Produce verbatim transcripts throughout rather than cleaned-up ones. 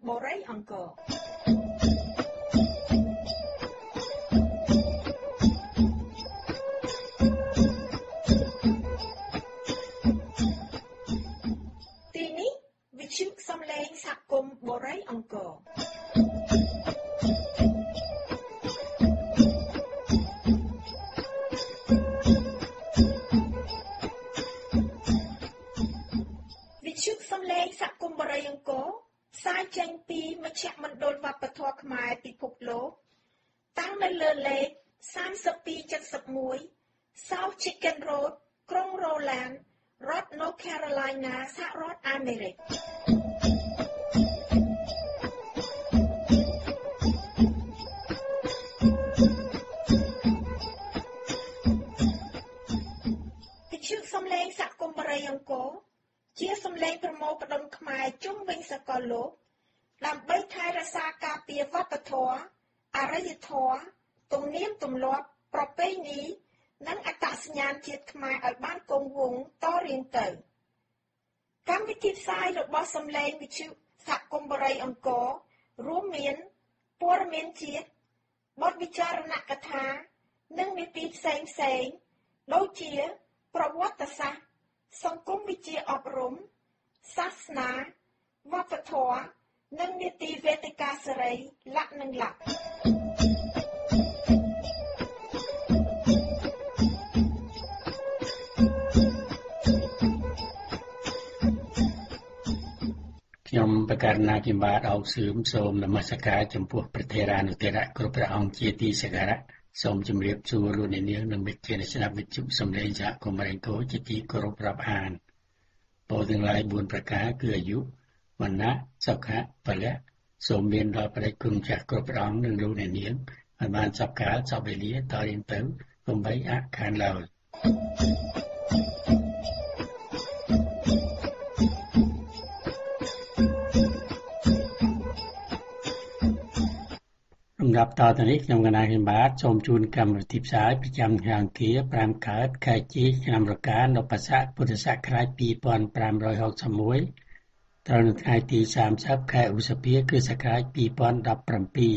Borei Angkorទីនេះវិទ្យុសំឡេងសហគមន៍ Borei Angkorវិទ្យុសំឡេងសហគមន៍ Borei Angkor ផ្សាយចេញពីមជ្ឈមណ្ឌលវប្បធម៌ខ្មែរពិភពលោកតាំងនៅលើលេខសាមសិបពីរเจ็ดสิบเอ็ด South Chicken Road ក្រុង Roland រដ្ឋ North Carolina សហរដ្ឋអាមេរិកវិទ្យុសំឡេងសហគមន៍ Borei Angkor ជាសំឡេងប្រមូលផ្ដុំខ្មែរជុំវិញសកលលោកដើម្បីថែរក្សាការពារវប្បធម៌អរិយធម៌ទំនៀមទម្លាប់ប្រពៃណីនិងអត្តសញ្ញាណជាតិខ្មែរឲ្យបានគង់វង្សតរៀងទៅកម្មវិធីផ្សាយរបស់សំឡេងវិទ្យុសហគមន៍ Borei Angkor រួមមានព័ត៌មានជាតិបទវិចារណកថានិងនីតិផ្សេងផ្សេងដូចជាប្រវត្តិសាស្ត្រសង្គមវិទ្យាអប់រំសាសនាវប្បធម៌និងនីតិវេទិកាសេរីលក្ខនិងលក្ខខ្ញុំបកករណាភិបាលអោកសឿមសូមនមស្ការចំពោះព្រះថេរានុថេរៈគ្រប់ព្រះអង្គជាទីសក្ការៈសូមជម្រាបសួរលោកអ្នកនាងនិងមិត្តភ័ក្តិស្ដាប់វិទ្យុសំឡេងសហគមន៍ Borei Angkor ជាទីគោរពរាប់អានពរទាំងឡាយបួនប្រការគឺអាយុវណ្ណៈសុខៈពលៈសូមមានដល់ព្រះគុណចាស់គ្រប់ព្រះអង្គនិងលោកអ្នកនាងឲ្យបានសពកាលសពវេលាតរៀងទៅកុំបីអខានឡើយលំដាប់តទៅនេះខ្ញុំកណាភិបាលសូមជូនកម្មវិធីផ្សាយប្រចាំថ្ងៃអង្គារប្រាំកើតខែជីឆ្នាំរកានៅបស្ស័កពុទ្ធសករាជពីរពាន់ប្រាំរយហកសិបមួយត្រូវនៅថ្ងៃទីសាមសិបខែឧសភាគ្រិស្តសករាជពីរពាន់ដប់ប្រាំពីរ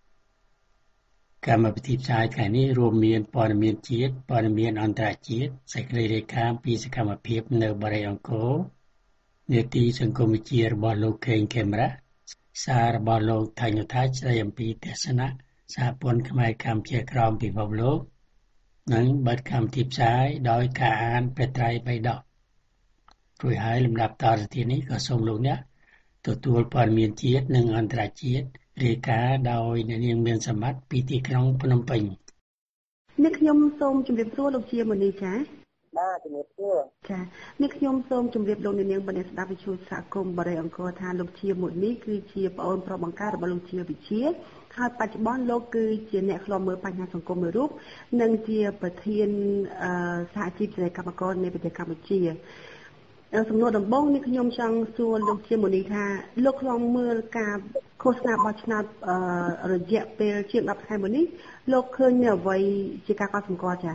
កម្មវិធីផ្សាយថ្ងៃនេះរួមមានព័ត៌មានជាតិព័ត៌មានអន្តរជាតិសេចក្តីរាយការណ៍ពីសកម្មភាពនៅ Borei Angkor នីតិសង្គមវិទ្យារបស់លោកខេង Khmerសាររបស់លោកថៃនុថាស្ដីអំពីទស្សនៈសហព័ន្ធខ្មែរកម្ពុជាក្រោមពិភពលោកនិងបើកកម្មវិធីផ្សាយដោយការអានព្រះត្រៃបិដករួចហើយលំដាប់តទៅទៀតនេះក៏សូមលោកអ្នកទទួលព័ត៌មានជាតិនិងអន្តរជាតិរាយការណ៍ដោយអ្នកនាងមានសម្បត្តិពីទីក្រុងភ្នំពេញនេះខ្ញុំសូមជម្រាបសួរលោកជាមនីចាបាទជំរាបសួរចានេះខ្ញុំសូមជម្រាបលោកអ្នកនាងបណ្ឌិតស្ដាប់វិទ្យុសហគមន៍ Borei Angkor ថាលោកជាមុននេះគឺជាប្អូនប្រុសបង្ការរបស់លោកជាវិជាហើយបច្ចុប្បន្នលោកគឺជាអ្នកខ្លំមើលបញ្ហាសង្គមមួយរូបនិងជាប្រធានសហជីពសេរីកម្មករនៃប្រទេសកម្ពុជាសំណួរដំបូងនេះខ្ញុំចង់សួរលោកជាមុននេះថាលោកខ្លំមើលការឃោសនាបោះឆ្នោតរយៈពេលជាងដប់ថ្ងៃមុននេះលោកឃើញនៅអ្វីជាការកត់សម្គាល់ចា៎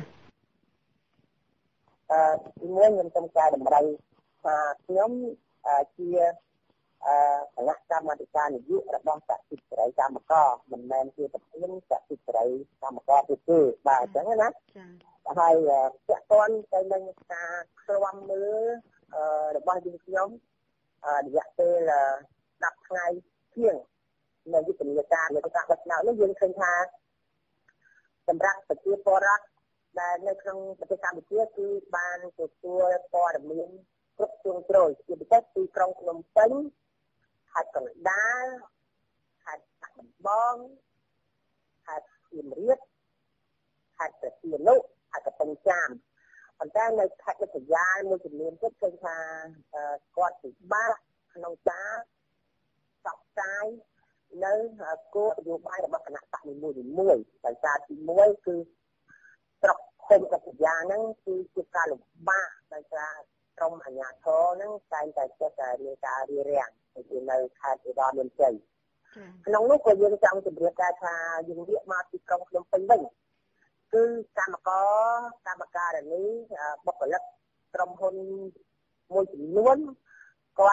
អឺទីមួយខ្ញុំសូមចែកតម្រូវថាខ្ញុំជាអឺគណៈកម្មាធិការនយោបាយរបស់សហជីពសេរីកម្មករមិនមែនជាប្រធានសហជីពសេរីកម្មករទេទេបាទអញ្ចឹងណាចា៎ហើយពាក់ព័ន្ធទៅនឹងការឃ្លាំមើលអឺរបស់យើងខ្ញុំរយៈពេលដប់ថ្ងៃជាងនៅយុទ្ធនាការនៃការបោះឆ្នោតនេះយើងឃើញថាសម្រាប់ប្រជាពលរដ្ឋដែលនៅក្នុងប្រទេសកម្ពុជាគឺបានទទួលព័ត៌មានគ្រប់ជ្រុងជ្រោយជាពិសេសទីក្រុងភ្នំពេញខេត្តកណ្ដាលខេត្តបាត់ដំបងខេត្តសៀមរាបខេត្តព្រះសីហនុខេត្តកំពង់ចាមប៉ុន្តែនៅខេត្តវិទ្យាមួយចំនួនទៀតឃើញថាគាត់ពិបាកក្នុងការផ្សព្វផ្សាយនៅគោលនយោបាយរបស់គណៈបកនីមួយៗដោយសារទីមួយគឺស្រុកភូមិវិទ្យាហ្នឹងគឺជាការលំបាកដោយសារក្រុមអាជ្ញាធរហ្នឹងតែងតែចេះតែមានការរារាំងទៅនៅខេត្តឧត្តរមានជ័យក្នុងនោះក៏យើងចង់ជម្រាបដែរថាយើងងាកមកទីក្រុងភ្នំពេញវិញគឺកម្មករកម្មការិនីបុគ្គលិកក្រុមហ៊ុនមួយចំនួនគាត់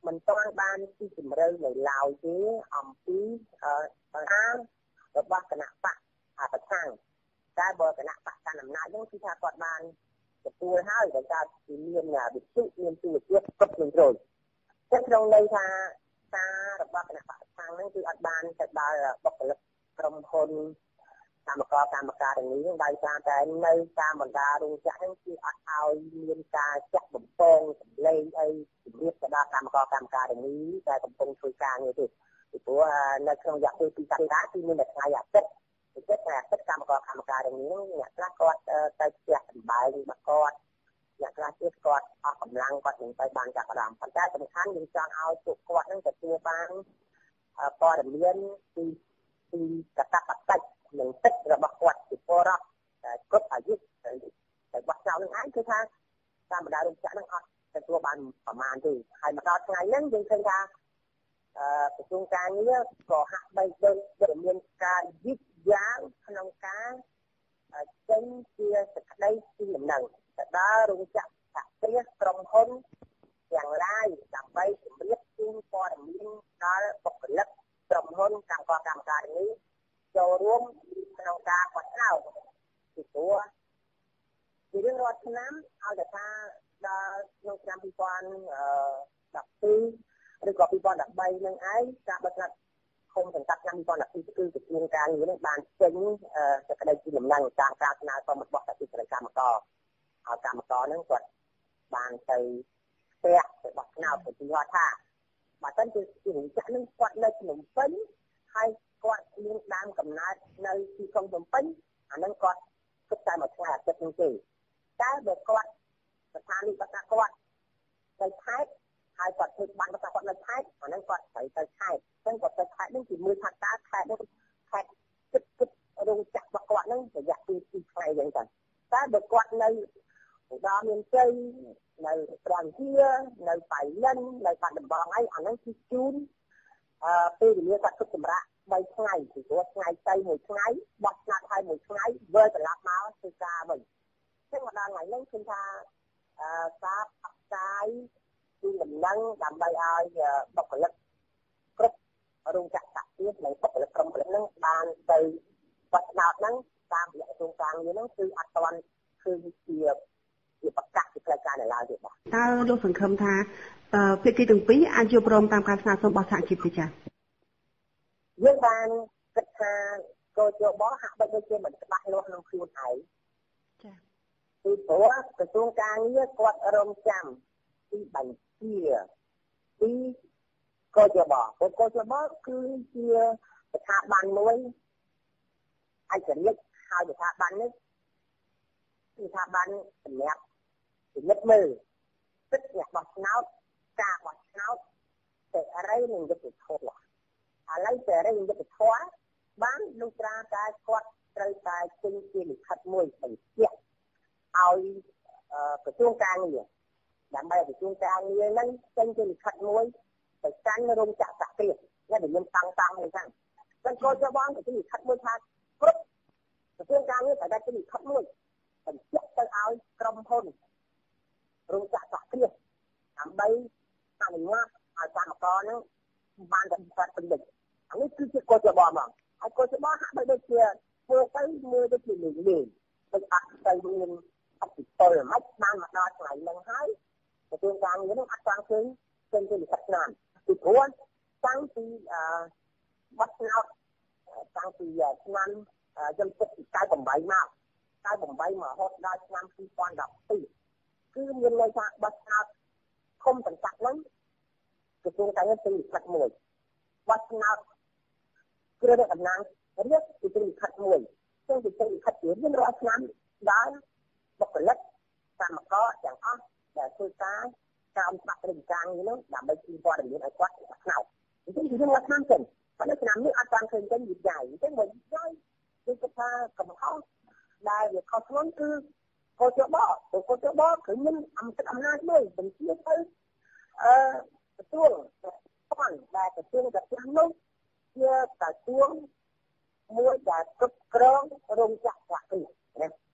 មិនទាន់បានទីជម្រៅនៅឡើយទេអំពីបញ្ហារបស់គណៈបកប្រឆាំងតែបើគណៈបកកាន់អំណាចនោះគឺថាគាត់បានទទួលហើយដោយសារជាមានវិទ្យុមានទូរទស្សន៍គ្រប់ជ្រុងជ្រោយតែក្នុងន័យថាការរបស់គណៈបកប្រឆាំងហ្នឹងគឺអត់បានទៅដល់បុគ្គលិកក្រុមហ៊ុនកម្មករកម្មការទាំងនេះដោយសារតែនៅតាមបណ្ដារោងចក្រហ្នឹងគឺអត់ឲ្យមានការចាក់បំពងសម្លេងអីជំរាបទៅដល់កម្មករកម្មការទាំងនេះតែកំពុងធ្វើការងារទេពីព្រោះនៅក្នុងរយៈពេលពីរសប្តាហ៍គឺមានតែថ្ងៃអាទិត្យពីព្រោះថ្ងៃអាទិត្យកម្មករកម្មការទាំងនេះអ្នកខ្លះគាត់ទៅផ្ទះសម្បែងរបស់គាត់អ្នកខ្លះទៀតគាត់អស់កម្លាំងគាត់នឹងទៅបានចាប់អារម្មណ៍ប៉ុន្តែសំខាន់យើងចង់ឲ្យពួកគាត់នឹងទទួលបានព័ត៌មានពីពីកតាបតិចនិងទឹករបស់គាត់ពីពលរដ្ឋគ្រប់អាយុតែបោះចោលនឹងឯងគឺថាតាមបណ្ដារោងចក្រនឹងអត់ទទួលបានប្រមាណទេហើយមកដល់ថ្ងៃហ្នឹងយើងឃើញថាក្រសួងការងារក៏ហាក់បីដូចដែលមានការយឺតយ៉ាវក្នុងការចេញជាសេចក្តីពីដំណឹងទៅដល់រោងចក្រសហគ្រាសក្រុមហ៊ុនទាំងឡាយដើម្បីជម្រាបជូនព័ត៌មានដល់បុគ្គលិកក្រុមហ៊ុនកម្មករកម្មការនេះចូលរួមក្នុងការបោះឆ្នោតពីព្រោះជារៀងរាល់ឆ្នាំឲ្យតែថាដល់ក្នុងឆ្នាំពីរពាន់ដប់ពីរឬក៏ពីរពាន់ដប់បីនឹងឯងការបោះឆ្នោតឃុំសង្កាត់ឆ្នាំពីរពាន់ដប់ពីរគឺក្រសួងការងារនឹងបានចេញសេចក្តីពីដំណឹងតាមការស្នើសុំរបស់ប្រជាពលរដ្ឋកម្មករឲ្យកម្មករនឹងគាត់បានទៅផ្ទះទៅបោះឆ្នោតទៅយល់ថាបើមិនជាជារោងចក្រនឹងគាត់នៅភ្នំពេញហើយគាត់មានដើមកំណើតនៅទីក្រុងភ្នំពេញអានឹងគាត់គិតតែមួយថ្ងៃអាទិត្យនោះទេតែបើគាត់ស្ថានីយ៍គាត់ថាគាត់ទៅខេត្តហើយគាត់ធ្វើបានគាត់ថាគាត់នៅខេត្តអានឹងគាត់ត្រូវទៅខេត្តអញ្ចឹងគាត់ទៅខេត្តនឹងគឺមើលថាតើខេត្តនោះខេត្តគិតគិតរោងចក្ររបស់គាត់នឹងរយៈពេលពីរថ្ងៃអញ្ចឹងតែបើគាត់នៅឧត្តរមានជ័យនៅត្រង់ជានៅបៃលិននៅបាត់ដំបងអីអានឹងគឺជូនអឺពេលវេលាគាត់គិតសម្រាប់បីថ្ងៃពីព្រោះថ្ងៃទៅមួយថ្ងៃបោះឆ្នោតហើយមួយថ្ងៃវិលត្រឡប់មកធ្វើការវិញអញ្ចឹងមកដល់ថ្ងៃនេះគឺថាអឺការបកស្រាយពីដំណឹងដើម្បីឲ្យបុគ្គលិកគ្រប់រោងចក្រសហគ្រាសនិងបុគ្គលិកក្រុមហ៊ុនហ្នឹងបានទៅបោះឆ្នោតហ្នឹងតាមរយៈក្រសួងការងារហ្នឹងគឺអត់ទាន់ឃើញជាជាប្រកាសពីផ្លូវការនៅឡើយទេបាទតើលោកសង្ឃឹមថាភាគីទាំងពីរអាចយល់ព្រមតាមការស្នើសុំរបស់សហជីពទេចា៎យើងបានគិតថាកោជបហាក់បីដូចជាមិនច្បាស់លាស់ក្នុងខ្លួនឯងចា៎ពីព្រោះក្រសួងការងារគាត់រំចាំពីបញ្ជាពីកោជបព្រោះកោជបគឺជាស្ថាប័នមួយឯករាជ្យហើយស្ថាប័ននេះគឺស្ថាប័នសម្រាប់ពិនិត្យមើលសិទ្ធិអ្នកបោះឆ្នោតការបោះឆ្នោតសេរីនិងយុត្តិធម៌ឥឡូវសេរីយុត្តិធម៌បានលុះត្រាតែគាត់ត្រូវតែចេញជាលិខិតមួយបញ្ជាក់ឲ្យក្រសួងការងារដើម្បីឲ្យក្រសួងការងារហ្នឹងចេញជាលិខិតមួយទៅកាន់រោងចក្រសហគ្រាសដែលមានតាំងតាំងអញ្ចឹងតែគាត់ចូលបងទៅលិខិតមួយថាគ្រប់ក្រសួងការងារត្រូវតែចេញលិខិតមួយបញ្ជាក់ទៅឲ្យក្រុមហ៊ុនរោងចក្រសហគ្រាសដើម្បីអនុញ្ញាតឲ្យកម្មករហ្នឹងបានតែគាត់ពេញលេខអានេះគឺជាកោជបហ្មងហើយកោជបហាក់បីដូចជាធ្វើទៅមើលដូចជាលេងលេងដូចអត់ទៅមានអតិពលមិនបានមកដល់ថ្ងៃហ្នឹងហើយក្រសួងការងារហ្នឹងអត់ចង់ឃើញឃើញជាលិខិតស្នាមពីព្រោះតាំងពីអឺបោះឆ្នោតតាំងពីឆ្នាំខ្ញុំគិតពីកៅប្រាំបីមកកៅប្រាំបីមករហូតដល់ឆ្នាំពីរពាន់ដប់ពីរគឺមានន័យថាបោះឆ្នោតឃុំសង្កាត់ហ្នឹងក្រសួងការងារចេញលិខិតមួយបោះឆ្នោតគ្រឿងតំណាងរាជគឺចេញលិខិតមួយซึ่งជាចេញលិខិតជារៀងរាល់ឆ្នាំដល់បុគ្គលិកកម្មករទាំងអស់ដែលធ្វើការការអំពាក់រាជការងារនោះដើម្បីជូនព័ត៌មានឲ្យគាត់ឆ្នោតអញ្ចឹងគឺរៀងរាល់ឆ្នាំចេញប៉ុន្តែឆ្នាំនេះអត់បានឃើញចេញយឺតយ៉ាវអញ្ចឹងមកយាយគឺគាត់ថាកំហុសដែលវាខុសធ្ងន់គឺកោជបកោជបគឺមានអំណាចអំណាចមួយបញ្ជាទៅអឺក្រសួងប៉ុន្តែដែលក្រសួងតែផ្នោះជាក្រសួងមួយដែលគ្រប់គ្រងរោងចក្រសហគ្រាសណា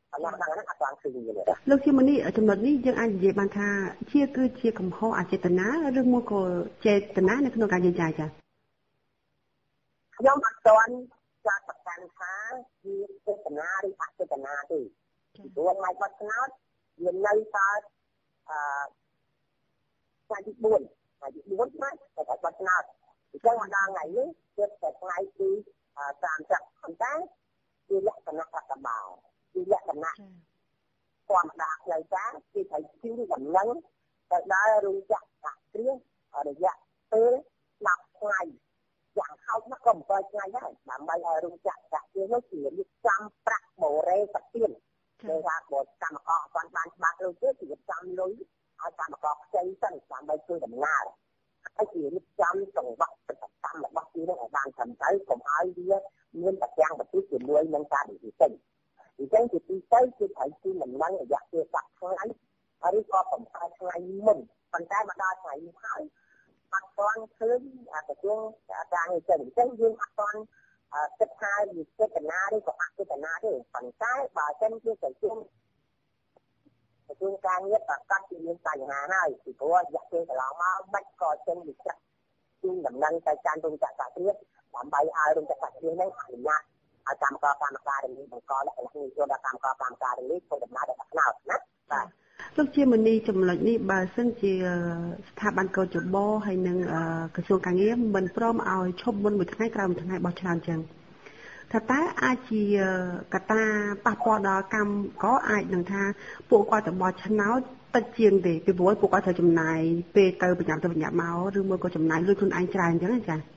អានោះហ្នឹងអត់បានឃើញទេលោកជាមនីចំណុចនេះយើងអាចនិយាយបានថាជាគឺជាកំហុសអចេតនាឬមួយក៏ចេតនានៅក្នុងការនិយាយចា៎ខ្ញុំអត់ទាន់ចាត់ប្រកាន់ថាជាចេតនាឬអចេតនាទេព្រោះថ្ងៃបោះឆ្នោតវានៅតែអឺថ្ងៃទីបួនថ្ងៃទីបួនណាតែបោះឆ្នោតអញ្ចឹងមកដល់ថ្ងៃនេះគឺតែថ្ងៃទីសាមសិបប៉ុន្តែជាលក្ខណៈរដ្ឋបាលជាលក្ខណៈធម្មតាផ្លូវការគេត្រូវជឿដំណឹងទៅដល់រោងចក្រដាក់គ្រឿងរយៈពេលស្លាប់ថ្ងៃយ៉ាងហោចណាស់ក៏មិនបើថ្ងៃដែរដើម្បីឲ្យរោងចក្រដាក់គ្រឿងនោះជារៀបចំប្រាក់បូរ៉េប្រទៀនគេថាបើកម្មករអត់បានច្បាស់លុយទេគេរៀបចំលុយឲ្យកម្មករខ្ចីសិនដើម្បីធ្វើដំណើរហើយគេរៀបចំចង្វាក់ប្រតិកម្មរបស់គេនឹងឲ្យបានត្រឹមត្រូវកុំឲ្យវាមានប្រទាំងប្រទេសជាមួយនឹងការវិនិច្ឆ័យអញ្ចឹងជាទីទៅគឺត្រូវជឿដំណឹងរយៈពេលសាប់ថ្ងៃឬក៏ប្រហែលថ្ងៃមុនប៉ុន្តែមកដល់ថ្ងៃនេះហើយអត់ទាន់ឃើញក្រសួងការងារចេញអញ្ចឹងយើងអត់ទាន់គិតថាវាចេតនាឬក៏អចេតនាទេប៉ុន្តែបើសិនជាក្រសួងក្រសួងការងារប្រកាសជាមានបញ្ហាហើយពីព្រោះរយៈពេលកន្លងមកមិនក៏ចេញវិចារជូនដំណឹងទៅកាន់រោងចក្រសហគ្រាសដើម្បីឲ្យរោងចក្រសហគ្រាសនេះអនុញ្ញាតឲ្យកម្មករកម្មការនេះបង្កលក្ខណៈនេះចូលដល់កម្មករកម្មការនេះធ្វើដំណើរដល់ឆ្នោតណាបាទលោកជាមនីចំណុចនេះបើសិនជាស្ថាប័នកោជបហើយនឹងក្រសួងការងារមិនព្រមឲ្យឈប់មុនមួយថ្ងៃក្រោយមួយថ្ងៃបោះឆ្នោតចឹងថាតើអាចជាកត្តាប៉ះពាល់ដល់កម្មក៏អាចនឹងថាពួកគាត់ទៅបោះឆ្នោតតិចជាងទេពីព្រោះពួកគាត់ត្រូវចំណាយពេលទៅប្រញាប់ទៅប្រញាប់មកឬមួយក៏ចំណាយលុយខ្លួនឯងច្រើនអញ្ចឹងណាចា៎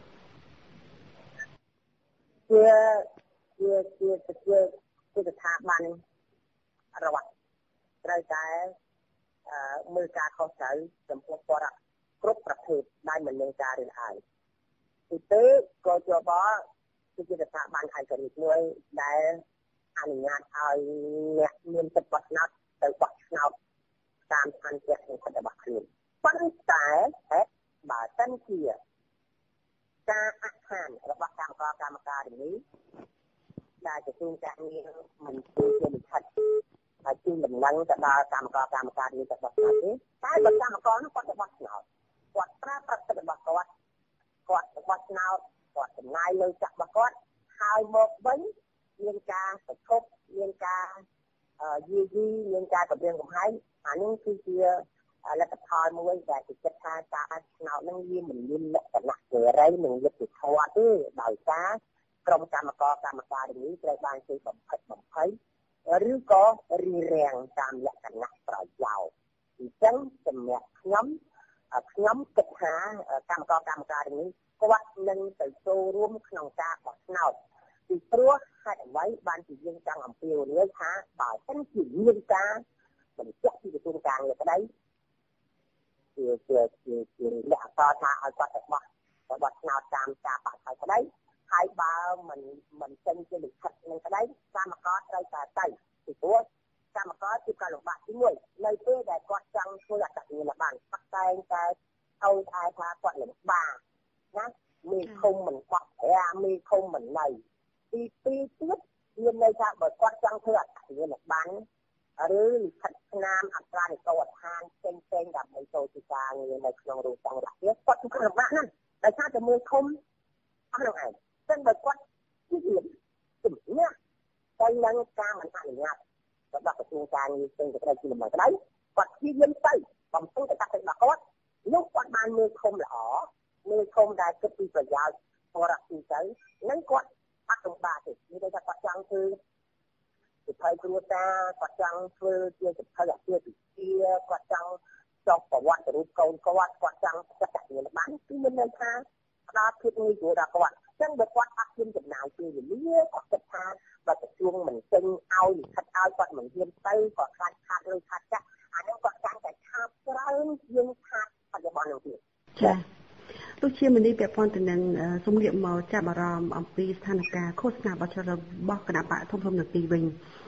ជាជាជាជាជាស្ថាប័នរដ្ឋត្រូវតែមើលការខុសត្រូវចំពោះបរិបទគ្រប់ប្រភេទដែលមិនមានការរើសអើងទីទៅក៏ជាបគឺជាស្ថាប័នឯករាជ្យមួយដែលអនុញ្ញាតឲ្យអ្នកមានសិទ្ធិបោះឆ្នោតទៅបោះឆ្នោតតាមអន្តរជាតិរបស់ខ្លួនប៉ុន្តែបើសិនជាការអះអាងរបស់កម្មករកម្មការនេះដែលក្រសួងការងារមិនជួយជាលិខិតហើយជូនដំណឹងទៅដល់កម្មករកម្មការនេះទៅបោះឆ្នោតទេតែបើកម្មករនោះគាត់ទៅបោះឆ្នោតគាត់ប្រើប្រាស់សិទ្ធិរបស់គាត់គាត់ទៅបោះឆ្នោតគាត់ចំណាយលុយចាក់របស់គាត់ហើយមកវិញមានការប្រឈប់មានការយីយីមានការកម្រាមកំហែងអានេះគឺជាលទ្ធផលមួយដែលគេគិតថាការឆ្នោតនឹងវាមិនមានលក្ខណៈសេរីនិងយុត្តិធម៌ទេដោយសារក្រុមកម្មករកម្មការនេះត្រូវបានគេបំផិតបំភ័យឬក៏រីរាំងតាមលក្ខណៈប្រយោជន៍អញ្ចឹងសម្រាប់ខ្ញុំខ្ញុំគិតថាកម្មករកម្មការនេះគាត់នឹងទៅចូលរួមក្នុងការបោះឆ្នោតពីព្រោះហេតុអ្វីបានជាយើងចង់អំពាវនាវថាបើសិនជាមានការបញ្ជាក់ពីក្រសួងការងារក្តីជាជាជាជាលក្ខណៈថាឲ្យគាត់ទៅបោះទៅបោះឆ្នោតតាមការបោះឆ្នោតក្តីហើយបើមិនមិនចេញជាលិខិតនឹងក្តីកម្មករត្រូវតែទៅពីព្រោះកម្មករជាការលំបាកទីមួយនៅពេលដែលគាត់ចង់ធ្វើអត្តសញ្ញាណប័ណ្ណគាត់តែងតែឲ្យឯថាគាត់លំបាកណាមេឃុំមិនបោះអាមេឃុំមិននៅទីពីរទៀតមានន័យថាបើគាត់ចង់ធ្វើអត្តសញ្ញាណប័ណ្ណឬលិខិតស្នាមអត្រានិកោដ្ឋានផ្សេងផ្សេងដើម្បីចូលទីការងារនៅក្នុងរោងចក្ររដ្ឋាភិបាលគាត់គឺលំបាកណាស់ដោយសារតែមេឃុំអស់នឹងឯងចឹងបើគាត់ជាជំនះទៅនឹងការមិនអនុញ្ញាតរបស់ក្រសួងការងារផ្សេងទៅជាលំបាកក្តីគាត់ព្យាយាមទៅបំពេញកាតព្វកិច្ចរបស់គាត់នោះគាត់បានមេឃុំល្អមេឃុំដែលគិតពីប្រយោជន៍បរិបទទៅនឹងគាត់អត់លំបាកទេនិយាយថាគាត់ចង់ធ្វើសិទ្ធិគ្រួសារគាត់ចង់ធ្វើជាសិទ្ធិអាពាហ៍ពិពាហ៍គាត់ចង់ចុះប្រវត្តិរូបកូនគាត់គាត់ចង់ចាត់ជាបានគឺមានន័យថាផ្ដល់ភាពងាយស្រួលដល់គាត់អញ្ចឹងបើគាត់អត់មានចំណាយពេលវេលាគាត់គិតថាបើក្រសួងមិនចេញឲ្យលិខិតឲ្យគាត់មិនហ៊ានទៅគាត់ខ្លាចខាតលុយខាតចាស់អានេះគាត់ចាំតែខាតច្រើនជាងខាតបច្ចុប្បន្ននោះទៀតចា៎លោកជាមនីពាក់ព័ន្ធទៅនឹងសូមងាកមកចាប់អារម្មណ៍អំពីស្ថានភាពឃោសនាបោះឆ្នោតរបស់គណៈបកធំធំនៅទីវិញ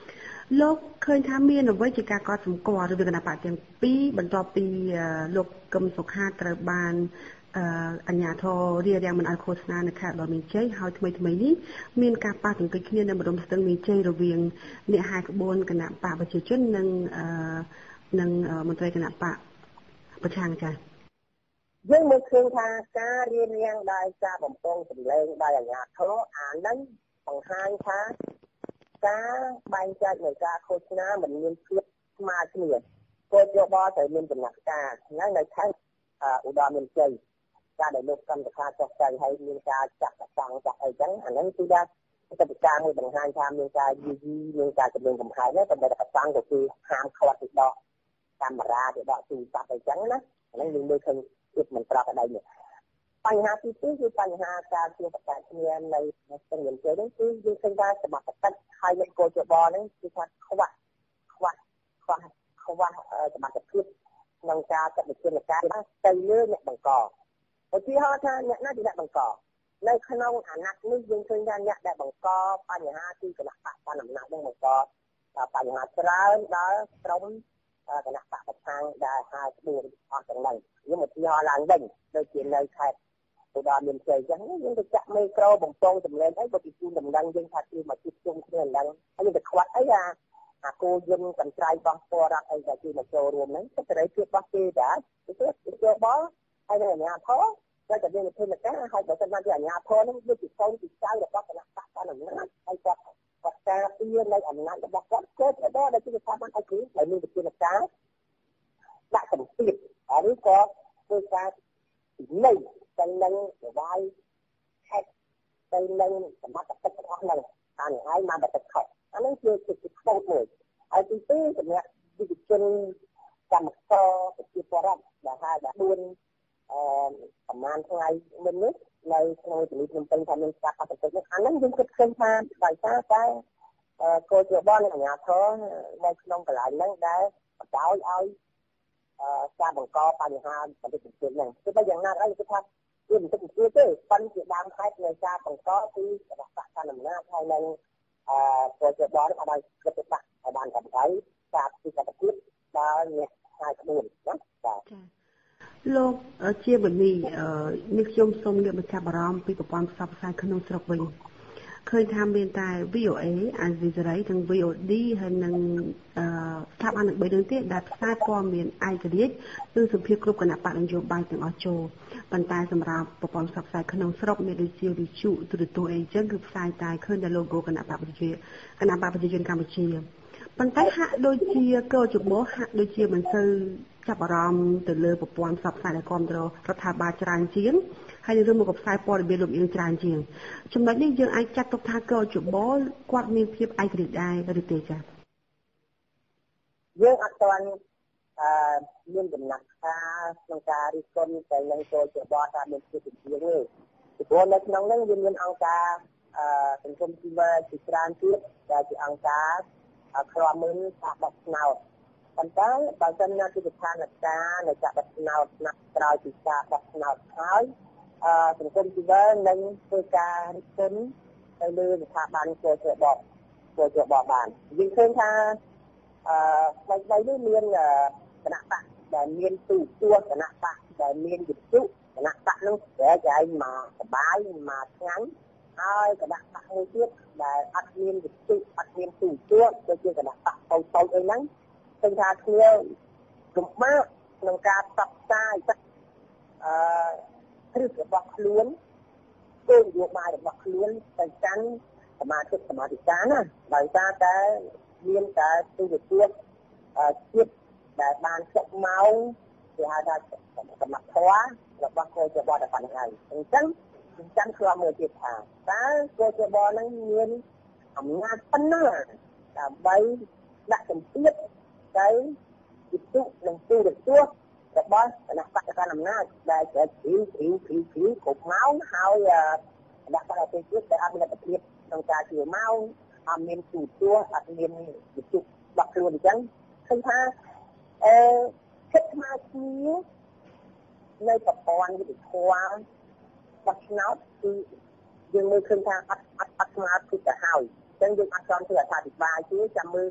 លោកឃើញថាមានអ្វីជាការកត់សម្គាល់ឬគណៈបកទាំងពីរបន្ទាប់ពីលោកកឹមសុខាត្រូវបានអញ្ញាធររារាំងមិនឲ្យឃោសនានៅខេត្តដ៏មានជ័យហើយថ្មីថ្មីនេះមានការប៉ះទង្គិចគ្នានៅម្ដុំស្ទឹងមានជ័យរវាងអ្នកហែកក្បួនគណៈបកប្រជាជននិងនិងមន្ត្រីគណៈបកប្រឆាំងចា៎យើងមើលឃើញថាការរៀបរៀងដោយការបំពង់សម្លេងដោយអាជ្ញាធរអានឹងបង្ហាញថាការបែងចែកនៃការឃោសនាមិនមានភាពស្មើគ្នាពលយោបល់ត្រូវមានចំណាត់ការហ្នឹងនៅខេត្តឧត្តរមានជ័យការដែលលោកកម្មសខាចុះចែងឲ្យមានការចាក់តាំងចាក់អីចឹងអាហ្នឹងគឺថាកិច្ចការមួយបង្ហាញថាមានការយីយីមានការជំរុញកំហែងតែតែតាំងក៏គឺហាមខ្វាត់ពីដកកាមេរ៉ាទៅដកទូរស័ព្ទអីចឹងណាអាហ្នឹងយើងមើលឃើញភាពមិនប្រក្រតីនេះបញ្ហាទីពីរគឺបញ្ហាការជាប្រកាសគ្នានៅស្ទឹងមានជ័យនេះគឺយើងឃើញថាសមត្ថកិច្ចហើយអ្នកកោជបហ្នឹងគឺថាខ្វះខ្វះខ្វះខ្វះសមត្ថភាពក្នុងការចាត់វិធានការទៅលើអ្នកបង្កឧទាហរណ៍ថាអ្នកណាជាអ្នកបង្កនៅក្នុងអាណត្តិនេះយើងឃើញថាអ្នកដែលបង្កបញ្ហាគឺគណៈបកបណ្ឌអំណាចនឹងបង្កបញ្ហាច្រើនដល់ក្រុមគណៈបកប្រឆាំងដែលហៅក្បួនអស់ទាំងហ្នឹងយើងឧទាហរណ៍ឡើងវិញដូចជានៅខេត្តឧត្តរមានជ័យចឹងយើងទៅចាក់មេក្រូបំពងសម្លេងអីបើពីជូនដំណឹងយើងថាគឺមកជួបជុំគ្នាដំណឹងហើយយើងទៅខ្វាត់អីអាអាគោយន្តកន្ត្រៃរបស់ពលរដ្ឋអីដែលគឺមកចូលរួមហ្នឹងគឺសេរីភាពរបស់គេដែរគឺទៅចូលបោះហើយអាជ្ញាធរតែតែមានវិធានការហើយបើសិនជាអាជ្ញាធរហ្នឹងវាជាកូនពីចៅរបស់គណៈបកបណ្ឌអំណាចហើយគាត់គាត់ការពារនៅអំណាចរបស់គាត់គាត់ទៅដល់ដែលជាស្ថាប័នឯករាជ្យដែលមានវិធានការដាក់សម្ពាធឬក៏ធ្វើការនៃទៅនឹងប្រវាយខេត្តទៅនឹងសមត្ថកិច្ចរបស់ហ្នឹងអានេះហើយមកតែខុសអានេះគឺជាខ្វោតមួយហើយទីពីរសម្រាប់វិទ្យាជនកម្មករប្រជាពលរដ្ឋដែលហៅថាដួនអឺប្រហែលថ្ងៃមុននេះនៅក្នុងជំនុំពេញថាមានការអត្តពលនេះអាហ្នឹងយើងគិតឃើញថាដោយសារតែកោជបនិងអាជ្ញាធរនៅក្នុងកន្លែងហ្នឹងដែលបដោយឲ្យការបង្កបញ្ហាបន្តិចបន្តួចហ្នឹងគឺបើយ៉ាងណាអីគឺថាវាបន្តិចបន្តួចទេប៉ុន្តែជាដើមហេតុនៃការបង្កគឺគណៈបកកណ្ដាលអំណាចហើយនឹងអឺកោជបនឹងឲ្យគិតដាក់ឲ្យបានកម្រៃការពីកតភាពដល់អ្នកហើយក្បួនណាបាទលោកជាបនីនេះខ្ញុំសូមលើកមកចាប់អារម្មណ៍ពីប្រព័ន្ធផ្សព្វផ្សាយក្នុងស្រុកវិញឃើញថាមានតែ វី អូ เอ អាស៊ីសេរីទាំង វី អូ ឌី ហើយនិងស្ថាប័នទាំងបីនឹងទៀតដែលផ្សាយព័ត៌មានឯករាជ្យឬសម្ភារគ្រប់គណៈបកនយោបាយទាំងអស់ចូលប៉ុន្តែសម្រាប់ប្រព័ន្ធផ្សព្វផ្សាយក្នុងស្រុកមានដូចជាវិទ្យុទូរទស្សន៍អីចឹងគឺផ្សាយតែឃើញតែ logo គណៈបកប្រជាគណៈបកប្រជាជនកម្ពុជាប៉ុន្តែហាក់ដូចជាកោជបហាក់ដូចជាមិនសូវចាប់អារម្មណ៍ទៅលើប្រព័ន្ធផ្សព្វផ្សាយដែលគ្រប់គ្រងរដ្ឋាភិបាលច្រើនជាងហើយនឹងមកផ្សាយព័ត៌មានលំអៀងច្រើនជាងចំណុចនេះយើងអាចចាត់ទុកថាកោជបគាត់មានភាពឯករាជ្យដែរឬទេចា៎យើងអត់ទាន់អឺមានចំណាត់ការក្នុងការរិះគន់ទៅនឹងកោជបថាមានភាពជាជាងទេពីព្រោះនៅក្នុងនោះវាមានអង្គការអឺសង្គមស៊ីវិលជាច្រើនទៀតដែលជាអង្គការខ្លាមើលការបោះឆ្នោតប៉ុន្តែបើសិនណាគឺស្ថានភាពនៃការបោះឆ្នោតណាត់ក្រោយពីការបោះឆ្នោតហើយអឺសង្គមស៊ីវិលនឹងធ្វើការរិះគន់ទៅលើស្ថាប័នកោជបកោជបបានយើងឃើញថាអឺថ្មីៗនេះមានគណៈបកដែលមានទូទួគណៈបកដែលមានវិទ្យុគណៈបកនោះតែចែងមកសបាយមកឆ្ងាញ់ហើយគណៈបកមួយទៀតដែលអត់មានវិទ្យុអត់មានទូទួដូចជាគណៈបកតូចតូចអីហ្នឹងឃើញថាគ្នាលំបាកក្នុងការផ្សព្វផ្សាយអឺគ្រឹះរបស់ខ្លួនគោលនយោបាយរបស់ខ្លួនទៅកាន់សមាជិកសមាជិកាណាដោយសារតែមានតែទូរទស្សន៍ជាតិដែលបានចុះមកគេហៅថាសមត្ថភាពរបស់កោជបតែប៉ុណ្្នឹងហើយអញ្ចឹងចាំឆ្លងមើលទៀតថាតើកោជបនឹងមានអំណាចប៉ុណ្ណាដើម្បីដាក់សម្ពាធទៅវិទ្យុនិងទូរទស្សន៍របស់គណៈបកកណ្ដាលអំណាចដែលចែកពីពីពីពីគ្រប់ម៉ោងហើយគណៈបកប្រជាជាតិដែលអត់មានលទ្ធភាពក្នុងការជួម៉ោងអត់មានទូទួអត់មានវិទ្យុរបស់ខ្លួនអញ្ចឹងឃើញថាអឺគិតមកគ្នានៅប្រព័ន្ធវិទ្យាធម៌បោះឆ្នោតគឺយើងមើលឃើញថាអត់អត់អត់ស្មើគឺទៅហើយអញ្ចឹងយើងអត់ចង់ធ្វើអត្ថាធិប្បាយទេចាំមើល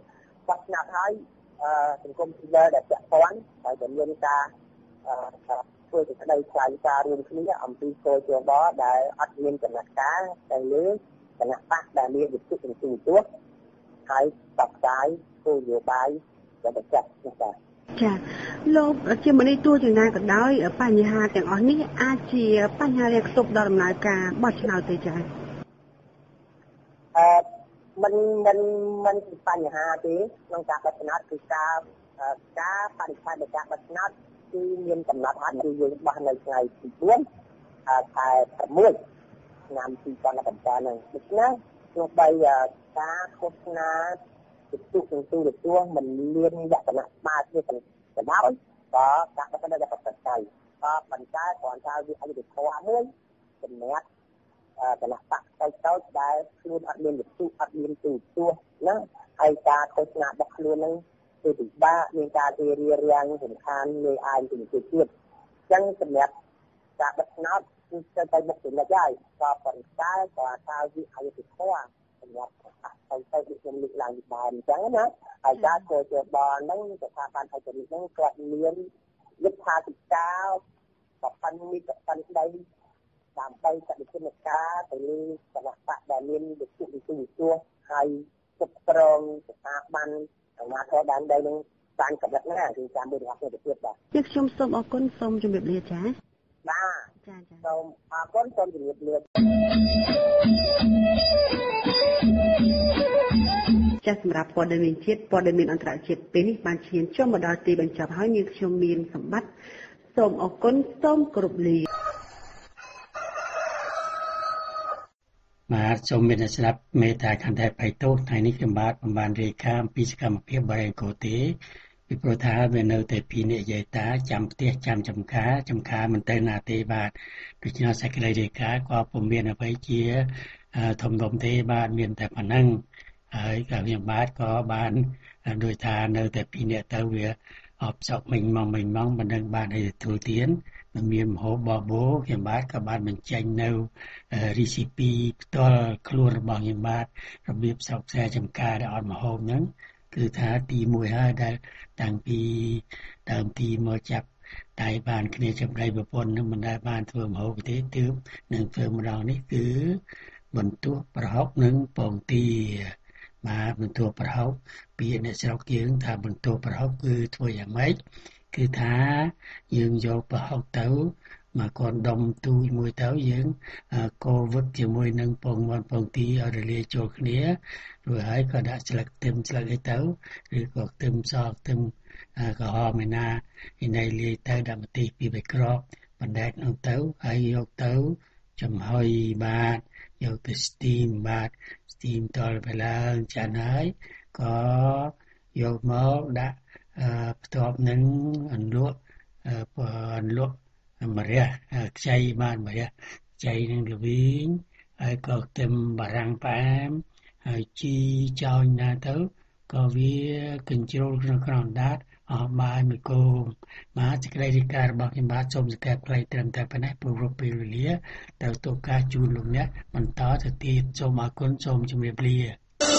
បោះឆ្នោតហើយសង្គមស៊ីវិលដែលពាក់ព័ន្ធហើយតែមានការធ្វើសេចក្តីថ្លែងការណ៍រួមគ្នាអំពីគោលយោបល់ដែលអត់មានចំណាត់ការទៅលើគណៈបកដែលមានវិទ្យុសង្គមទស្សន៍ហើយបកស្រាយគោលយោបល់ដែលបញ្ជាក់នេះបាទចាលោកជាមនីទួយ៉ាងណាក៏ដោយបញ្ហាទាំងអស់នេះអាចជាបញ្ហារាក់ទប់ដល់ដំណើរការបោះឆ្នោតទេចាអឺមិនមិនមិនជាបញ្ហាទេក្នុងការបោះឆ្នោតគឺការការបរិច្ឆេទនៃការបោះឆ្នោតគឺមានកំណត់ហើយគឺយើងបោះនៅថ្ងៃទីបួនខែប្រាំមួយឆ្នាំពីរពាន់ប្រាំbảyហ្នឹងដូច្នេះទោះបីការឃោសនាវិទ្យុសង្គមទស្សន៍មិនមានលក្ខណៈស្មើគ្នាទៅដោយក៏ការបោះឆ្នោតដែលប្រព្រឹត្តទៅក៏ប៉ុន្តែគ្រាន់តែវាអយុត្តិធម៌មួយសម្រាប់គណៈបកតូចតូចដែលខ្លួនអត់មានវិទ្យុអត់មានទូរទស្សន៍ណាហើយការឃោសនារបស់ខ្លួនហ្នឹងគឺពិបាកមានការរៀបរៀងរាំងសំខាន់លើអាយជំនឿជាតិអញ្ចឹងសម្រាប់ការបោះឆ្នោតគឺទៅទៅមុខជំនិតហើយក៏ប៉ុន្តែក៏ថាវាអយុត្តិធម៌សម្រាប់ទៅទៅដូចខ្ញុំលើកឡើងពីដើមអញ្ចឹងណាហើយការធ្វើជាបនហ្នឹងស្ថាប័នឯករាជ្យហ្នឹងគាត់មានយុទ្ធាធិការប្រព័ន្ធមីប្រព័ន្ធដីដើម្បីចាត់វិធានការទៅលើគណៈបកដែលមានវិទ្យុវិទ្យុវិទ្យុហើយគ្រប់គ្រងស្ថាប័នអាជ្ញាធរដែនដីនឹងបានកម្រិតណាគឺតាមមួយរបស់ប្រទេសបាទជាខ្ញុំសូមអរគុណសូមជម្រាបលាចា៎បាទចាចាសូមអរគុណសូមជម្រាបលាចាសម្រាប់ព័ត៌មានជាតិព័ត៌មានអន្តរជាតិពេលនេះបានឈានចុះមកដល់ទីបញ្ចប់ហើយនាងខ្ញុំមានសម្បត្តិសូមអរគុណសូមគោរពលាបាទសូមមានស្ដាប់មេត្តាខន្តីបៃតោថ្ងៃនេះខ្ញុំបាទបំបានរាយការណ៍អំពីសកម្មភាពបរិយាកាសទេពីព្រោះថាវានៅតែពីនិយាយតាចាំផ្ទះចាំចំការចំការមិនទៅណាទេបាទដូច្នេះសេចក្តីរាយការណ៍ក៏ពុំមានអ្វីជាធំដុំទេបាទមានតែប៉ុណ្ណឹងហើយក៏ខ្ញុំបាទក៏បានដោយថានៅតែពីអ្នកទៅវាអបសក់មិញមកមិញមកមិនដឹងបានអីទទួលទានមានមហោបបោខ្ញុំបាទក៏បានបញ្ចេញនៅរីស៊ីពីផ្ទាល់ខ្លួនរបស់ខ្ញុំបាទរបៀបសោកខ្សែចំការដែលអត់មហោបហ្នឹងគឺថាទីមួយហើយដែលតាំងពីដើមទីមកចាប់ដៃបានគ្នាចម្រៃប្រពន្ធនឹងមិនដែលបានធ្វើមហោបទេទើបនឹងធ្វើម្ដងនេះគឺបន្ទោះប្រហុកនឹងពងទាបាទបន្ទោះប្រហុកពីអ្នកស្រុកយើងថាបន្ទោះប្រហុកគឺធ្វើយ៉ាងម៉េចគឺថាយើងយកប្រហុកទៅមកកណ្ដុំទូចមួយទៅយើងកូរវឹកជាមួយនឹងពងមាន់ពងទាឲ្យរលាយចូលគ្នារួចហើយក៏ដាក់ស្លឹកខ្ទឹមស្លឹកអីទៅឬក៏ខ្ទឹមសខ្ទឹមក្រហមឯណាឯណីលាយទៅដាក់ម្ទេសពីរបីគ្រាប់បណ្ដែតនោះទៅហើយយកទៅចំហុយបាទយកទៅ steam បាទ steam តលទៅឡើងចានហើយក៏យកមកដាក់ផ្ទាប់នឹងអន្លក់អន្លក់ម្រះខ្ចីបានម្រះខ្ចីនឹងល្វីងហើយក៏ខ្ទឹមបារាំងផ្អែមហើយជីចោញណាទៅក៏វាកញ្ជ្រោលក្នុងក្រោមដាតអស់បាយមួយគោមបាទសេចក្តីរាយការណ៍របស់ខ្ញុំបាទសូមសង្កេតផ្លៃត្រឹមតែប៉ុណ្ណេះព្រោះរកពេលវេលាទៅតុការជូនលោកអ្នកបន្តទៅទៀតសូមអរគុណសូមជម្រាបលា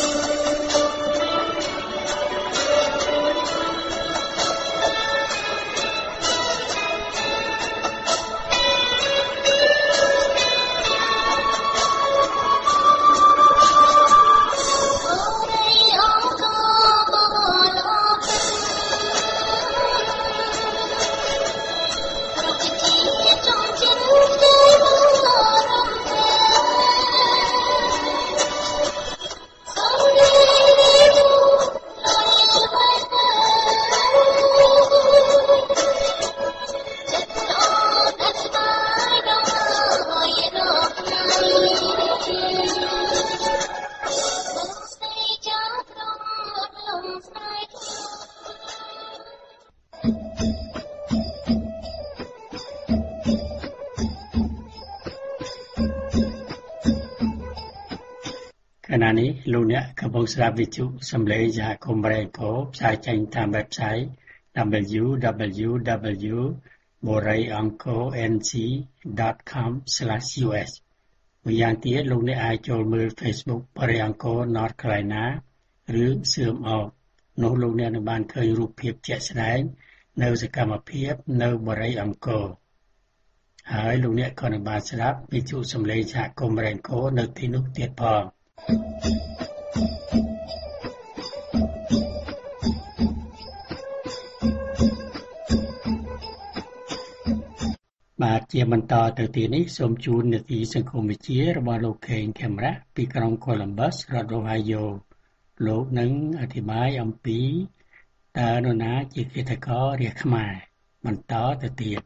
ខណៈនេះលោកអ្នកកំពុងស្ដាប់វិទ្យុសំឡេងសហគមន៍បរិយាកាសផ្សាយចេញតាម website double-u double-u double-u បូរៃអង្គរ អេន ស៊ី ដត com ស្លាស ยู เอส មួយយ៉ាងទៀតលោកអ្នកអាចចូលមើល Facebook បរិយាកាស North Carolina ឬសឿមអបនោះលោកអ្នកនឹងបានឃើញរូបភាពជាក់ស្ដែងនៅសកម្មភាពនៅបរិយអង្គរហើយលោកអ្នកក៏នឹងបានស្ដាប់វិទ្យុសំឡេងសហគមន៍បរិយអង្គរនៅទីនោះទៀតផងបាទជាបន្តទៅទៀតនេះសូមជូននាទីសង្គមវិទ្យារបស់លោកខេងខេមរៈពីក្រុង Columbus រដ្ឋ Ohio លោកនឹងអធិប្បាយអំពីតើនរណាជាគិតកររាជខ្មែរបន្តទៅទៀត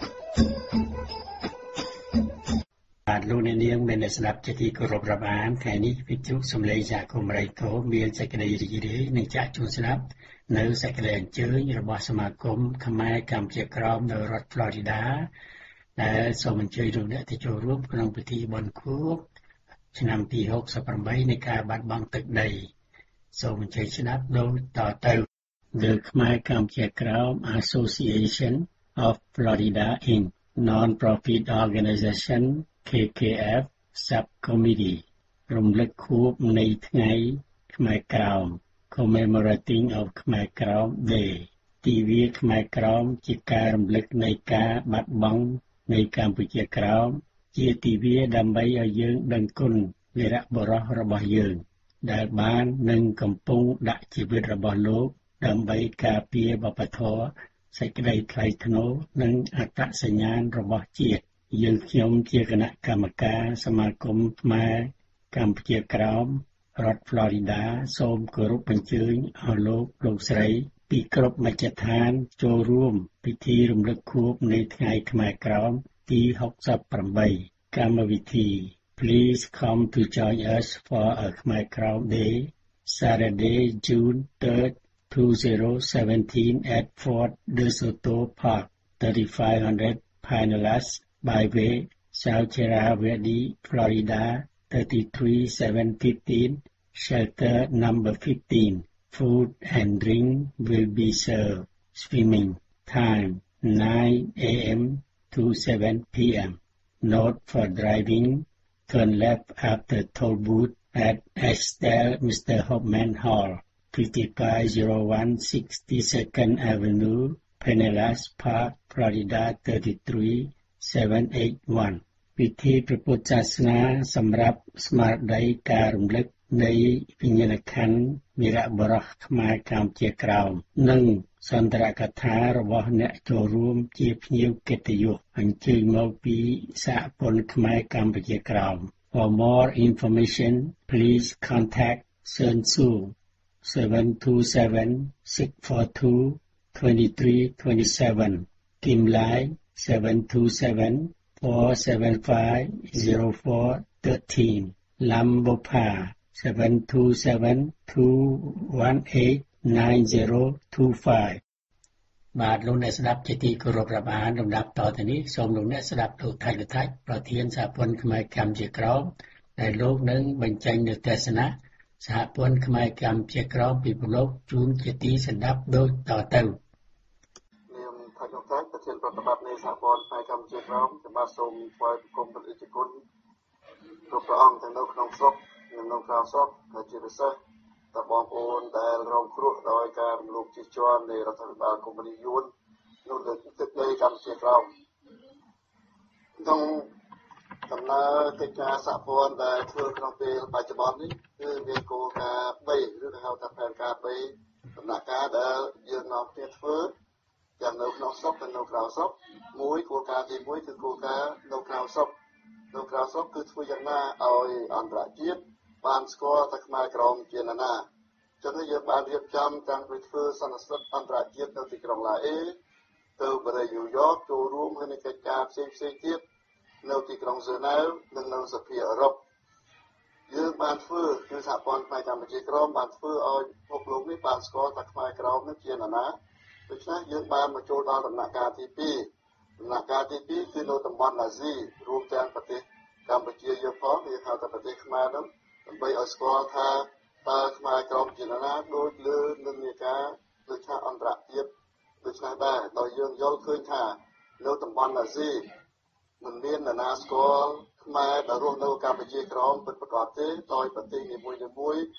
បាទលោកអ្នកនាងមានស្ដាប់ជាទីគោរពរាប់អានថ្ងៃនេះវិទ្យុសំឡេងសហគមន៍បរិយអង្គរមានសេចក្តីរីករាយនឹងចាក់ជូនស្ដាប់នៅសេចក្តីអញ្ជើញរបស់សមាគមខ្មែរកម្ពុជាក្រោមនៅរដ្ឋ Florida ដែលសូមអញ្ជើញលោកអ្នកទៅចូលរួមក្នុងពិធីបុណ្យខួបឆ្នាំទីហុកសិបប្រាំបីនៃការបាត់បង់ទឹកដីសូមអញ្ជើញស្ដាប់ដូចតទៅ The Khmer Kampuchea Krom Association of Florida Incorporated Non-Profit Organization เค เค เอฟ Subcommittee រំលឹកខួបនៃថ្ងៃខ្មែរក្រោម Commemorating of Khmer Krom Day ទិវាខ្មែរក្រោមជាការរំលឹកនៃការបាត់បង់នៃកម្ពុជាក្រោមជាទិវាដើម្បីឲ្យយើងដឹងគុណវីរបុរសរបស់យើងដែលបាននិងកំពុងដាក់ជីវិតរបស់លោកដើម្បីការពារវប្បធម៌សេចក្តីថ្លៃថ្នូរនិងអត្តសញ្ញាណរបស់ជាតិយើងខ្ញុំជាគណៈកម្មការសមាគមខ្មែរកម្ពុជាក្រោមរដ្ឋ Florida សូមគោរពអញ្ជើញឲ្យលោកលោកស្រីពីគ្រប់មជ្ឈដ្ឋានចូលរួមពិធីរំលឹកខួបនៃថ្ងៃខ្មែរក្រោមទីហុកសិបប្រាំបីកម្មវិធី Please come to join us for a Khmer Krom Day Saturday June third twenty seventeen at Fort DeSoto Park thirty-five hundred Pinellas Byway South Sierra Valley Florida thirty-three seven fifteen Shelter number fifteen Food and drink will be served. Swimming time nine a.m. to seven p.m. Note for driving, turn left after toll booth at Estelle Mister Hoffman Hall, fifty-five oh one sixty-second Avenue, Pinellas Park, Florida thirty-three seven eighty-one. ពិធីព្រះពុទ្ធសាសនាសម្រាប់ស្មារតីការរំលឹកនៃវិញ្ញាណក្ខន្ធវីរបុរសខ្មែរកម្ពុជាក្រោមនិងសន្ទរកថារបស់អ្នកចូលរួមជាភ្ញៀវកិត្តិយសអញ្ជើញមកពីសហព័ន្ធខ្មែរកម្ពុជាក្រោម For more information please contact Sun Su seven two seven six four two two three two seven Kim Lai seven two seven four seven five oh four one three Lam Bopa seven two seven two one eight nine oh two five បាទលោកអ្នកស្ដាប់ជាទីគោរពរាប់អានលំដាប់តទៅនេះសូមលោកអ្នកស្ដាប់លោកថៃលថៃប្រធានសហព័ន្ធខ្មែរកម្ពុជាក្រោមដែលលោកនឹងបញ្ចេញនូវទស្សនៈសហព័ន្ធខ្មែរកម្ពុជាក្រោមពីប្រឡូកជូនជាទីស្ដាប់ដូចតទៅនាមថៃលថៃប្រធានប្រតិបត្តិនៃសហព័ន្ធខ្មែរកម្ពុជាក្រោមខ្ញុំបាទសូមថ្វាយបង្គំព្រះរាជគុណគ្រប់ព្រះអង្គទាំងនៅក្នុងស្រុកនិងនៅក្រៅស្រុកហើយជាពិសេសតបងប្អូនដែលរងគ្រោះដោយការរំលោភជិះជាន់នៃរដ្ឋាភិបាលកុម្មុយនីសយួននៅលើទឹកដីកម្ពុជាក្រោមក្នុងដំណើរកិច្ចការសហព័ន្ធដែលធ្វើក្នុងពេលបច្ចុប្បន្ននេះគឺមានគោលការណ៍បីឬក៏ហៅថាផែនការបីដំណាក់កាលដែលយើងនាំគ្នាធ្វើទាំងនៅក្នុងស្រុកនិងនៅក្រៅស្រុកមួយគោលការណ៍ទីមួយគឺគោលការណ៍នៅក្រៅស្រុកនៅក្រៅស្រុកគឺធ្វើយ៉ាងណាឲ្យអន្តរជាតិបានស្គាល់ថាខ្មែរក្រមជាណានាចឹងហើយយើងបានរៀបចំតាំងពីធ្វើសន្និសីទអន្តរជាតិនៅទីក្រុងឡាអេទៅបរិយាញូវយ៉កចូលរួមក្នុងកិច្ចការផ្សេងផ្សេងទៀតនៅទីក្រុងហ្សឺណែវនិងនៅសភាអឺរ៉ុបយើងបានធ្វើគឺសហព័ន្ធខ្មែរកម្ពុជាក្រមបានធ្វើឲ្យពិភពលោកនេះបានស្គាល់ថាខ្មែរក្រមនេះជាណានាដូច្នេះយើងបានមកចូលដល់ដំណាក់កាលទីពីរដំណាក់កាលទីពីរគឺនៅតំបន់អាស៊ីរួមទាំងប្រទេសកម្ពុជាយើងផងវាហៅថាប្រទេសខ្មែរនោះដើម្បីឲ្យស្គាល់ថាតើខ្មែរក្រមជាណានាដូចលើនិន្នាការលើឆាកអន្តរជាតិដូច្នេះដែរដោយយើងយល់ឃើញថានៅតំបន់អាស៊ីមិនមាននរណាស្គាល់ខ្មែរដែលរស់នៅកម្ពុជាក្រមពិតប្រាកដទេដោយប្រទេសនីមួយៗ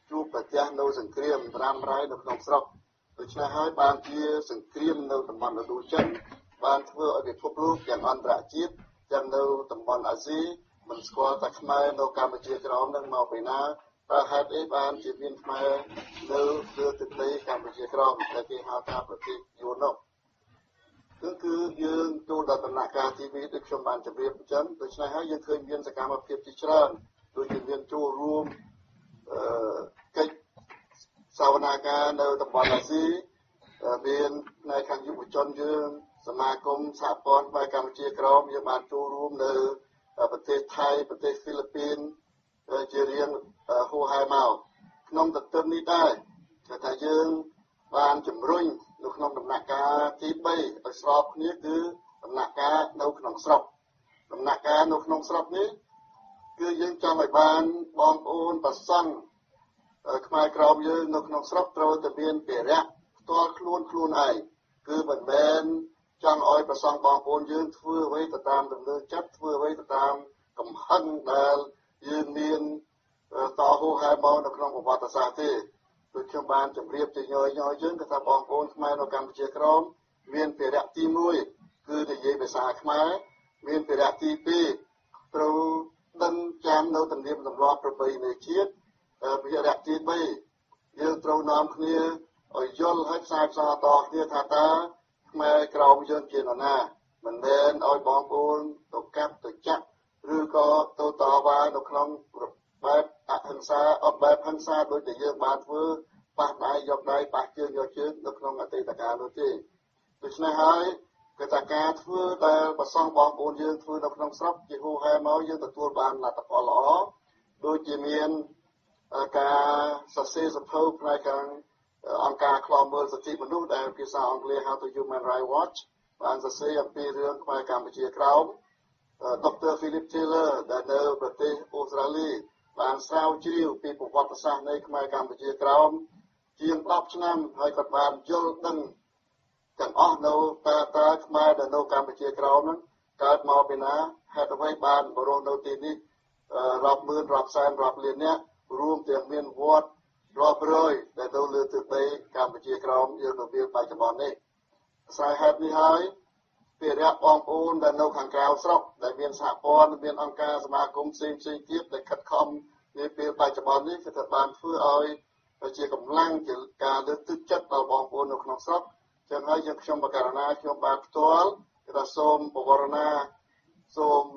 ជួបប្រទះនៅសង្គ្រាមត្រាំរ៉ៃនៅក្នុងស្រុកដូច្នេះហើយបានជាសង្គ្រាមនៅតំបន់ឥណ្ឌូចិនបានធ្វើឲ្យពិភពលោកទាំងអន្តរជាតិទាំងនៅតំបន់អាស៊ីមិនស្គាល់តែខ្មែរនៅកម្ពុជាក្រោមនឹងមកពីណាតើហេតុអីបានជាមានខ្មែរនៅលើទឹកដីកម្ពុជាក្រោមដែលគេហៅថាប្រទេសយួននោះគឺគឺយើងចូលដល់ដំណាក់កាលទីពីរដូចខ្ញុំបានជម្រាបអញ្ចឹងដូច្នេះហើយយើងឃើញមានសកម្មភាពជាច្រើនដូចជាមានចូលរួមអឺកិច្ចសវនាការនៅតំបន់អាស៊ីមានផ្នែកខាងយុវជនយើងសមាគមសហព័ន្ធខ្មែរកម្ពុជាក្រោមយើងបានចូលរួមនៅប្រទេសថៃប្រទេសហ្វីលីពីនជារៀងហួសហេមកក្នុងទន្ទឹមនេះដែរគឺថាយើងបានជំរុញនៅក្នុងដំណាក់កាលទីបីឲ្យស្របគ្នាគឺដំណាក់កាលនៅក្នុងស្រុកដំណាក់កាលនៅក្នុងស្រុកនេះគឺយើងចង់ឲ្យបានបងប្អូនប្រសង់ខ្មែរក្រមយើងនៅក្នុងស្រុកត្រូវតែមានភារៈផ្ទាល់ខ្លួនខ្លួនឯងគឺមិនមែនចង់ឲ្យប្រសង់បងប្អូនយើងធ្វើអ្វីទៅតាមដំណើរចិត្តធ្វើអ្វីទៅតាមកំហឹងដែលយើងមានតហូហែមកនៅក្នុងប្រវត្តិសាស្ត្រទេដូចខ្ញុំបានជម្រាបជាញយញយយើងគឺថាបងប្អូនខ្មែរនៅកម្ពុជាក្រមមានភារៈទីមួយគឺនិយាយភាសាខ្មែរមានភារៈទីពីរត្រូវដឹងចាំនៅទំនៀមទម្លាប់ប្រពៃណីជាតិភារៈទីបីយើងត្រូវនាំគ្នាឲ្យយល់ឲ្យផ្សាយផ្សព្វតគ្នាថាតើខ្មែរក្រមយើងជានរណាមិនមែនឲ្យបងប្អូនទៅកាប់ទៅចាក់ឬក៏ទៅតវ៉ានៅក្នុងបែបអហិង្សាអត់បែបហិង្សាដូចដែលយើងបានធ្វើប៉ះដៃយកដៃប៉ះជើងយកជើងនៅក្នុងអតីតកាលនោះទេដូច្នេះហើយគឺថាការធ្វើដែលប្រសង់បងប្អូនយើងធ្វើនៅក្នុងស្រុកជាហូហែមកយើងទទួលបានលទ្ធផលល្អដូចជាមានការសរសេរសភៅផ្នែកខាងអង្គការឃ្លាំមើលសិទ្ធិមនុស្សដែលភាសាអង់គ្លេសហៅថា Human Rights Watch បានសរសេរអំពីរឿងខ្មែរកម្ពុជាក្រោមដុកទ័រ Philip Taylor ដែលនៅប្រទេសអូស្ត្រាលីបានស្រាវជ្រាវពីប្រវត្តិសាស្ត្រនៃខ្មែរកម្ពុជាក្រោមជាងដប់ឆ្នាំហើយគាត់បានយល់ដឹងទាំងអស់នៅតើតើខ្មែរដែលនៅកម្ពុជាក្រោមហ្នឹងកើតមកពីណាហេតុអ្វីបានបរោះនៅទីនេះរាប់ម៉ឺនរាប់សែនរាប់លាននាក់រួមទាំងមានវត្តរាប់រយដែលនៅលើទឹកដីកម្ពុជាក្រោមយើងនៅពេលបច្ចុប្បន្ននេះស្រ័យហេតុនេះហើយភារៈបងប្អូនដែលនៅខាងក្រៅស្រុកដែលមានសហព័ន្ធមានអង្គការសមាគមផ្សេងផ្សេងទៀតដែលខិតខំនាពេលបច្ចុប្បន្ននេះគឺថាបានធ្វើឲ្យជាកម្លាំងជាការលើកទឹកចិត្តដល់បងប្អូននៅក្នុងស្រុកចឹងហើយយើងខ្ញុំបករណាខ្ញុំបានផ្ទាល់គឺថាសូមបវរណាសូម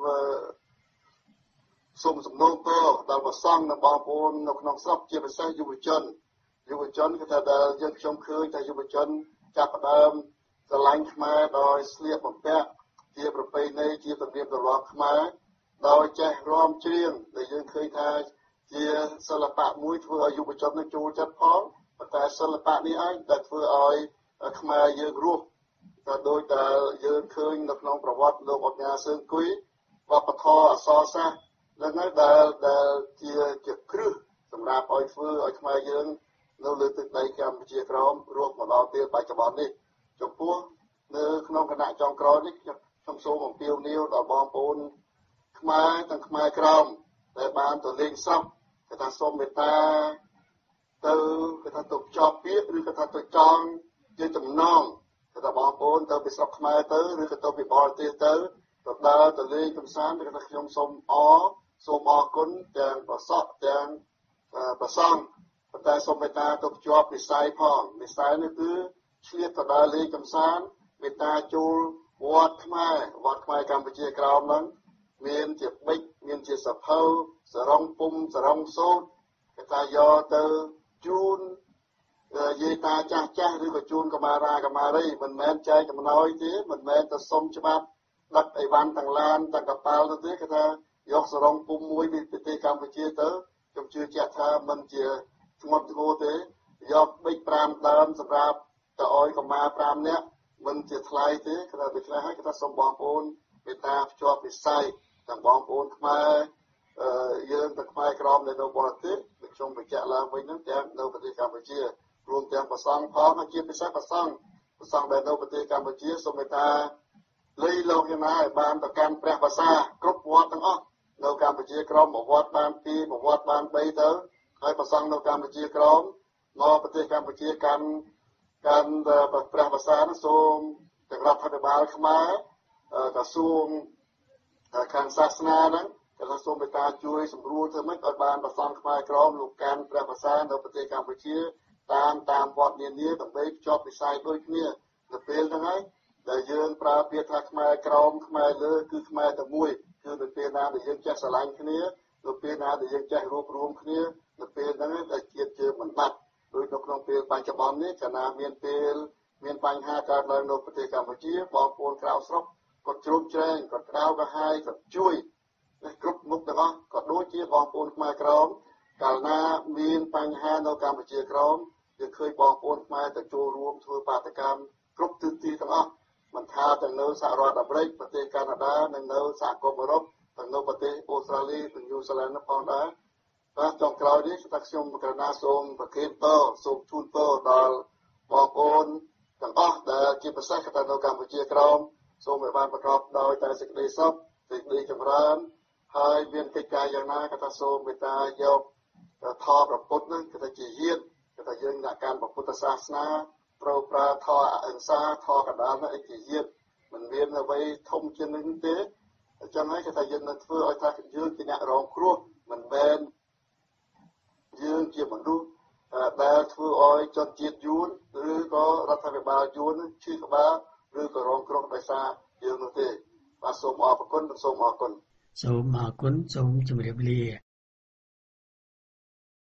សូមសំណូមពរដល់ប្រសង់និងបងប្អូននៅក្នុងស្រុកជាពិសេសយុវជនយុវជនគឺថាដែលយើងខ្ញុំឃើញថាយុវជនចាប់ផ្ដើមស្រឡាញ់ខ្មែរដោយស្លៀកបំពាក់ជាប្រពៃណីជាទំនៀមទម្លាប់ខ្មែរដោយចេះរាំច្រៀងដែលយើងឃើញថាជាសិល្បៈមួយធ្វើឲ្យយុវជននឹងចូលចិត្តផងប៉ុន្តែសិល្បៈនេះឯងដែលធ្វើឲ្យខ្មែរយើងរស់ក៏ដោយតែយើងឃើញនៅក្នុងប្រវត្តិលោកអង្ញាសឿងគុយវប្បធម៌អក្សរសាស្ត្រនឹងហើយដែលដែលជាជាគ្រឹះសម្រាប់ឲ្យធ្វើឲ្យខ្មែរយើងនៅលើទឹកដីកម្ពុជាក្រោមរស់មកដល់ពេលបច្ចុប្បន្ននេះចំពោះនៅក្នុងគណៈចុងក្រោយនេះខ្ញុំសូមអំពាវនាវដល់បងប្អូនខ្មែរទាំងខ្មែរក្រោមដែលបានទៅលេងស្រុកគេថាសូមមេត្តាទៅគេថាទៅចប់ពាក្យឬគេថាទៅចង់ជាចំណងគេថាបងប្អូនទៅពីស្រុកខ្មែរទៅឬក៏ទៅពីបរទេសទៅទៅដើរទៅលេងកម្សាន្តគេថាខ្ញុំសូមអរសូមអរគុណទាំងប្រសពទាំងប្រសងប៉ុន្តែសូមមេត្តាទៅជាប់វិស័យផងវិស័យនេះគឺឆ្លៀតទៅដើរលេងកម្សាន្តមេត្តាចូលវត្តខ្មែរវត្តខ្មែរកម្ពុជាក្រោមហ្នឹងមានជាបិចមានជាសភៅសរងពុំសរងសូត្រគេថាយកទៅជូនយាយតាចាស់ចាស់ឬក៏ជូនកមារាកមារីមិនមែនចែកចំណោយទេមិនមែនទៅសុំច្បាប់ដឹកអីវ៉ាន់ទាំងឡានទាំងកប៉ាល់ទៅទេគេថាយកសរងពុំមួយពីប្រទេសកម្ពុជាទៅខ្ញុំជឿជាក់ថាមិនជាធ្ងន់ធ្ងរទេយកបិចប្រាំដើមសម្រាប់ទៅឲ្យកមាប្រាំនាក់មិនជាថ្លៃទេគេថាដូច្នេះហើយគេថាសូមបងប្អូនមេត្តាភ្ជាប់វិស័យទាំងបងប្អូនខ្មែរយើងទាំងខ្មែរក្រមនៅបរទេសដូចខ្ញុំបញ្ជាក់ឡើងវិញហ្នឹងទាំងនៅប្រទេសកម្ពុជារួមទាំងប្រសង់ផងហើយជាពិសេសប្រសង់ប្រសង់ដែលនៅប្រទេសកម្ពុជាសូមមេត្តាលៃលោកយ៉ាងណាឲ្យបានទៅកាន់ព្រះភាសាគ្រប់វត្តទាំងអស់នៅកម្ពុជាក្រមវត្តបានពីរវត្តបានបីទៅហើយប្រសង់នៅកម្ពុជាក្រមមកប្រទេសកម្ពុជាកាន់កាន់ព្រះភាសានោះសូមទាំងរដ្ឋាភិបាលខ្មែរក្រសួងខាងសាសនាហ្នឹងក៏សូមមេត្តាជួយសម្រួលធ្វើម៉េចឲ្យបានប្រសង់ខ្មែរក្រមលោកកាន់ព្រះភាសានៅប្រទេសកម្ពុជាតាមតាមវត្តនានាដើម្បីភ្ជាប់វិស័យដូចគ្នានៅពេលហ្នឹងហើយដែលយើងប្រើពាក្យថាខ្មែរក្រមខ្មែរលើគឺខ្មែរតែមួយគឺនៅពេលណាដែលយើងចេះស្រឡាញ់គ្នានៅពេលណាដែលយើងចេះរួបរวมគ្នានៅពេលហ្នឹងដែលជាតិយើងមិនបាត់ដោយនៅក្នុងពេលបច្ចុប្បន្ននេះកាលណាមានពេលមានបញ្ហាកើតឡើងនៅប្រទេសកម្ពុជាបងប្អូនក្រៅស្រុកគាត់ជ្រោមជ្រែងគាត់ក្តៅក្រហាយគាត់ជួយគ្រប់មុខទាំងអស់ក៏ដូចជាបងប្អូនខ្មែរក្រមកាលណាមានបញ្ហានៅកម្ពុជាក្រមយើងឃើញបងប្អូនខ្មែរទៅចូលរួមធ្វើបាតកម្មគ្រប់ទិសទីទាំងអស់មិនថាទាំងនៅសហរដ្ឋអាមេរិកប្រទេសកាណាដានិងនៅសហគមន៍អឺរ៉ុបទាំងនៅប្រទេសអូស្ត្រាលីនិងញូហ្សេឡង់ផងដែរបាទចុងក្រោយនេះគឺថាខ្ញុំករុណាសូមប្រគេនពរសូមជូនពរដល់បងប្អូនទាំងអស់ដែលជាពិសេសនៅកម្ពុជាក្រមសូមឲ្យបានប្រកបដោយតែសេចក្តីសុខសេចក្តីចម្រើនហើយមានកិច្ចការយ៉ាងណាក៏ថាសូមមេត្តាយកធម៌ព្រះពុទ្ធហ្នឹងគឺថាជាយាតគឺថាយើងអ្នកកាន់ពុទ្ធសាសនាត្រូវប្រើធម៌អహిង្សាធម៌កណ្ដាលហ្នឹងជាយាតមិនមានអ្វីធំជាងនេះទេអញ្ចឹងហើយគឺថាយើងនឹងធ្វើឲ្យថាយើងជាអ្នករងគ្រោះមិនមែនយើងជាមនុស្សដែលធ្វើឲ្យជនជាតិយួនឬក៏រដ្ឋាភិបាលយួនឈឺក្បាលឬក៏រងគ្រោះដោយសារយើងនោះទេបាទសូមអរគុណសូមអរគុណសូមអរគុណសូមជម្រាបលា